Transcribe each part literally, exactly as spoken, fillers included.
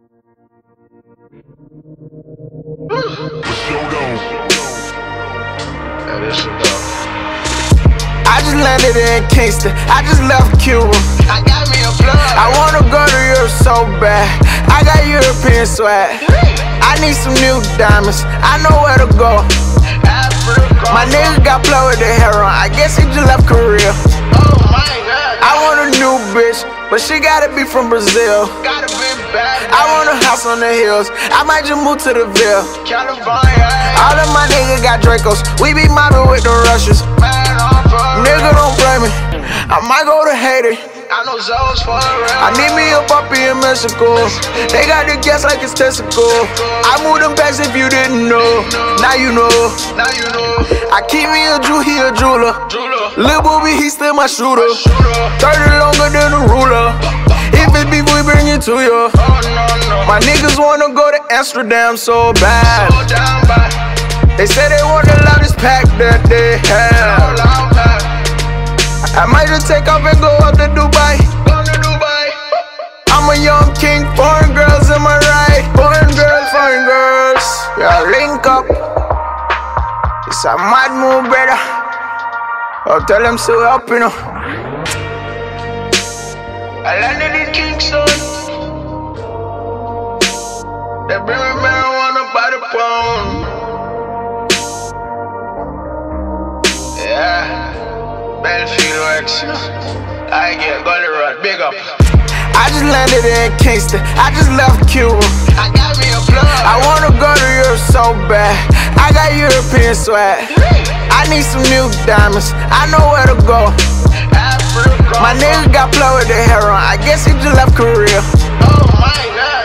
I just landed in Kingston, I just left Cuba. I got me a plug. I wanna go to Europe so bad. I got European swag. I need some new diamonds, I know where to go. Africa. My nigga got play with the heroin, I guess he just left Korea. Oh my god. I want a new bitch, but she gotta be from Brazil. Gotta be bad. I want a house on the hills, I might just move to the Ville. California. All of my niggas got Dracos, we be mobbing with the Russians. Man, I'm for Nigga, don't blame me, I might go to Haiti. I know Zoe's for real. I need me a puppy in Mexico. They got the gas like it's testicle. I move them bags if you didn't know. Now you know. Now you know. I keep me a Jew, he a jeweler. Jeweler. Lil' booby, he still my shooter. Shooter. thirty longer than a ruler. If it's beef, we bring it to you. Oh no no. My niggas wanna go to Amsterdam so bad. Go down by. They say they want the loudest pack that they have. Loud back. I might just take off and go up to Dubai. Go to Dubai. I'm a young king, foreign girls in my right. Foreign girls, foreign girls. Yeah, link up. It's a mad move, brother. I'll tell them so up, you know. I landed in Kingston. They bring me marijuana by the pound. Yeah. Belfield works. I get Gully Road, big up. I just landed in Kingston, I just left Cuba. I got me a plug. I wanna go to Europe so bad. I got European swag. I need some new diamonds, I know where to go. Africa. My nigga got play with the heroin, I guess he just left Korea. Oh my god.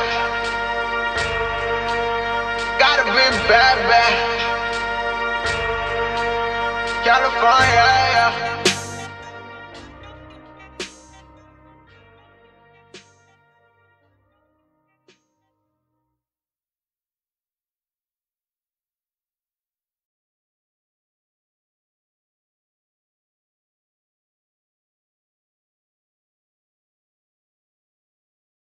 Gotta be bad, bad. California, yeah.